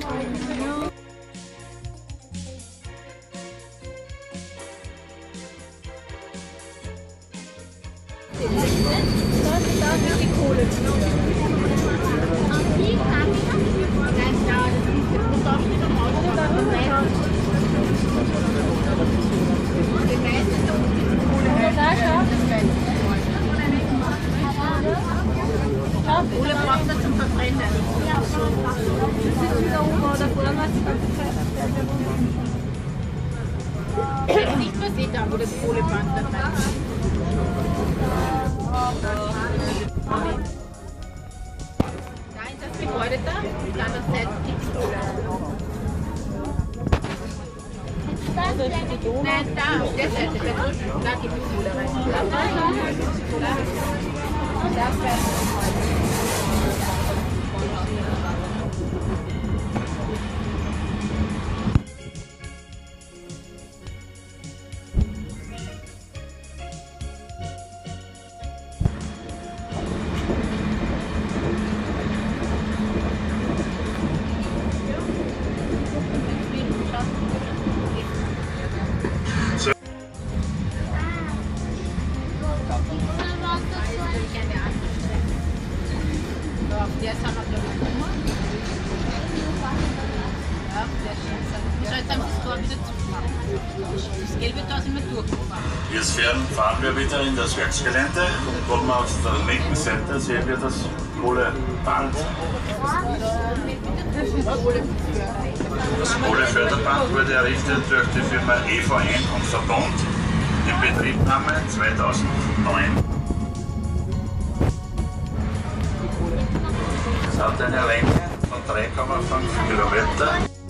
Kohle braucht man zum Verbrennen. Jetzt nicht, was ich da, wo das Kohleband dabei ist. Nein, das Gebäude da, und dann das Seite gibt es Kohle. Nein, da, auf der Seite, da gibt es Kohle rein. Das wäre jetzt haben wir glaube ich Nummer. Ja, der ist so, jetzt haben wir das Tor wieder zumachen. Das gelbe Tor sind wir durchgefahren. Jetzt fahren wir wieder in das Werksgelände und kommen auf der linken Seite sehen wir das Kohleband. Das Kohleförderband wurde errichtet durch die Firma EVN und Verbund in Betriebnahme 2009. Es hat eine Länge von 3,5 Kilometer.